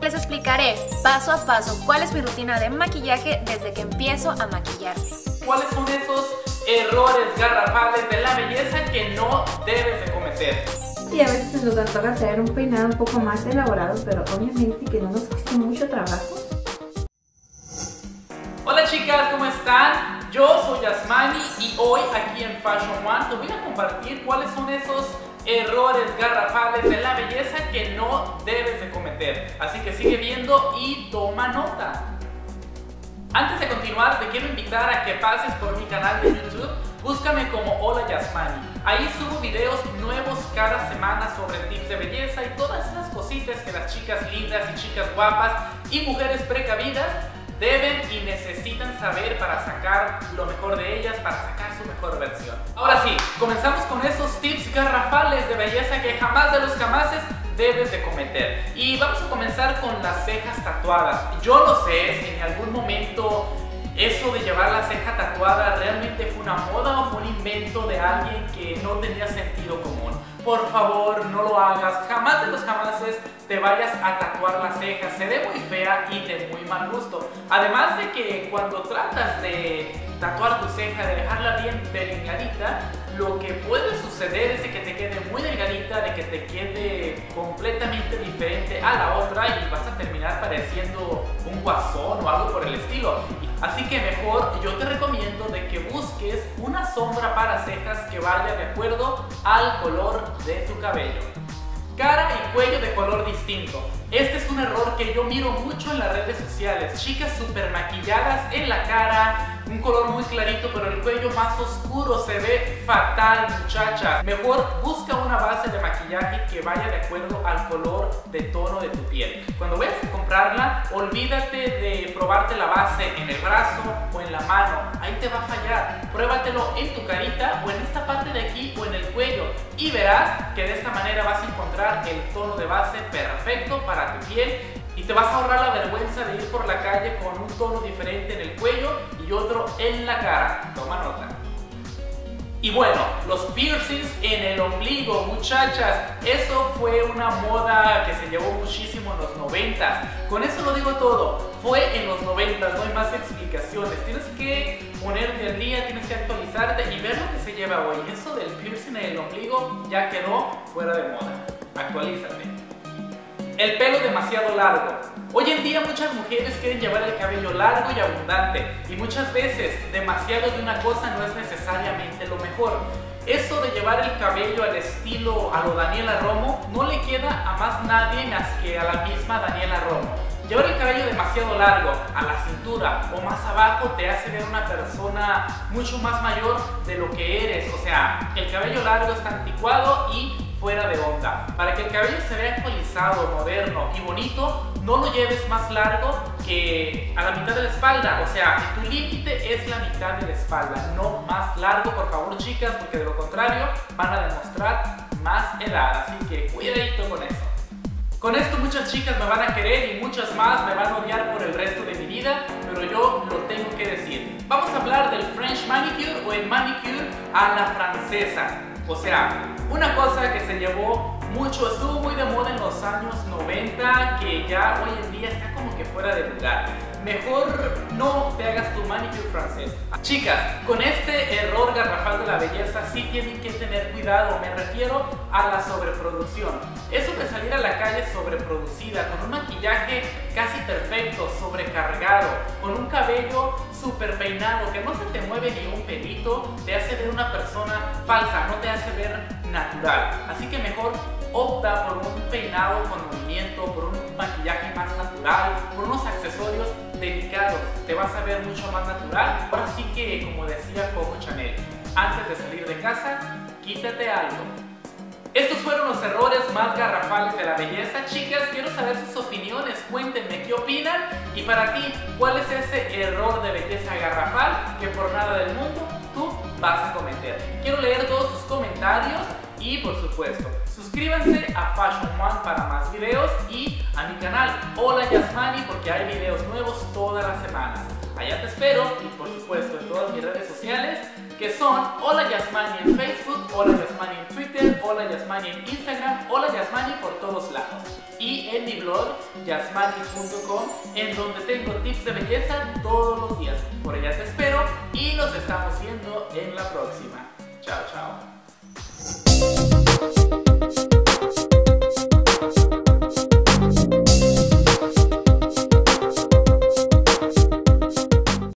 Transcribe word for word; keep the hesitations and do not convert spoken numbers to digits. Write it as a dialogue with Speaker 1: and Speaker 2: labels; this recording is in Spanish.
Speaker 1: les explicaré paso a paso cuál es mi rutina de maquillaje desde que empiezo a maquillarme.
Speaker 2: ¿Cuáles son esos errores garrafales de la belleza que no debes de cometer?
Speaker 3: Y a veces nos antoja traer un peinado un poco más elaborado, pero obviamente que no nos cueste mucho trabajo.
Speaker 2: Hola chicas, ¿cómo están? Yo soy Yasmani y hoy aquí en Fashion One te voy a compartir cuáles son esos errores garrafales de la belleza que no debes de cometer. Así que sigue viendo y toma nota. Antes de continuar, te quiero invitar a que pases por mi canal de YouTube. Búscame como Hola Yasmani. Ahí subo videos nuevos cada semana sobre tips de belleza y todas esas cositas que las chicas lindas y chicas guapas y mujeres precavidas deben y necesitan saber para sacar lo mejor de ellas, para sacar su mejor versión. Ahora sí, comenzamos con esos tips garrafales de belleza que jamás de los jamases debes de cometer. Y vamos a comenzar con las cejas tatuadas. Yo no sé si en algún momento eso de llevar la ceja tatuada realmente fue una moda o fue un invento de alguien que no tenía sentido común. Por favor, no lo hagas. Jamás de los jamases te vayas a tatuar la ceja. Se ve muy fea y de muy mal gusto. Además de que cuando tratas de tatuar tu ceja, de dejarla bien delgadita, lo que puede suceder es de que te quede muy delgadita, de que te quede completamente diferente a la otra y vas a terminar pareciendo un guasón o algo por el estilo. Así que mejor yo te recomiendo de que busques una sombra para cejas que vaya de acuerdo al color de tu cabello. Cara y cuello de color distinto. Este es un error que yo miro mucho en las redes sociales. Chicas súper maquilladas en la cara, un color muy clarito, pero el cuello más oscuro. Se ve fatal, muchachas. Mejor busca una base de maquillaje que vaya de acuerdo al color de tono de tu piel. Cuando vayas a comprarla, olvídate de probarte la base en el brazo o en la mano. Ahí te va a fallar. Pruébatelo en tu carita o en esta parte de aquí o en el cuello y verás que de esta manera vas a encontrar el tono de base perfecto para tu piel y te vas a ahorrar la vergüenza de ir por la calle con un tono diferente en el cuello y otro en la cara. Toma nota. Y bueno, los piercings en el ombligo, muchachas, eso fue una moda que se llevó muchísimo en los noventas. Con eso lo digo todo, fue en los noventas, no hay más explicaciones. Tienes que ponerte al día, tienes que actualizarte y ver lo que se lleva hoy. Eso del piercing en el ombligo ya quedó fuera de moda. Actualízate. El pelo demasiado largo. Hoy en día muchas mujeres quieren llevar el cabello largo y abundante y muchas veces demasiado de una cosa no es necesariamente lo mejor. Eso de llevar el cabello al estilo a lo Daniela Romo no le queda a más nadie más que a la misma Daniela Romo. Llevar el cabello demasiado largo a la cintura o más abajo te hace ver una persona mucho más mayor de lo que eres. O sea, el cabello largo está anticuado y fuera de onda. Para que el cabello se vea actualizado, moderno y bonito, no lo lleves más largo que a la mitad de la espalda. O sea, tu límite es la mitad de la espalda, no más largo, por favor, chicas, porque de lo contrario van a demostrar más edad. Así que cuidadito con eso. Con esto muchas chicas me van a querer y muchas más me van a odiar por el resto de mi vida, pero yo lo tengo que decir. Vamos a hablar del French manicure o el manicure a la francesa. O sea, una cosa que se llevó mucho, estuvo muy de moda en los años noventa, que ya hoy en día está como que fuera de lugar. Mejor no te hagas tu manicure francés. Chicas, con este error garrafal de la belleza sí tienen que tener cuidado. Me refiero a la sobreproducción. Eso de salir a la calle sobreproducida, con un maquillaje casi perfecto, sobrecargado, con un cabello súper peinado, que no se te mueve ni un pelito, te hace ver una persona falsa, no te hace ver natural. Así que mejor opta por un peinado con movimiento, por un maquillaje más natural, por unos accesorios delicados. Te vas a ver mucho más natural. Ahora sí que, como decía Coco Chanel, antes de salir de casa, quítate algo. Estos fueron los errores más garrafales de la belleza. Chicas, quiero saber sus opiniones. Cuéntenme qué opinan. Y para ti, ¿cuál es ese error de belleza garrafal que por nada del mundo tú vas a cometer? Quiero leer todos sus comentarios y, por supuesto, suscríbanse a Fashion One para más videos y a mi canal Hola Yasmani porque hay videos nuevos todas las semanas. Allá te espero y, por supuesto, en todas mis redes sociales que son Hola Yasmani en Facebook, Hola Yasmani en Twitter, Hola Yasmani en Instagram, Hola Yasmani por todos lados. Y en mi blog, yasmani punto com, en donde tengo tips de belleza todos los días. Por allá te espero y nos estamos viendo en la próxima. Chao, chao.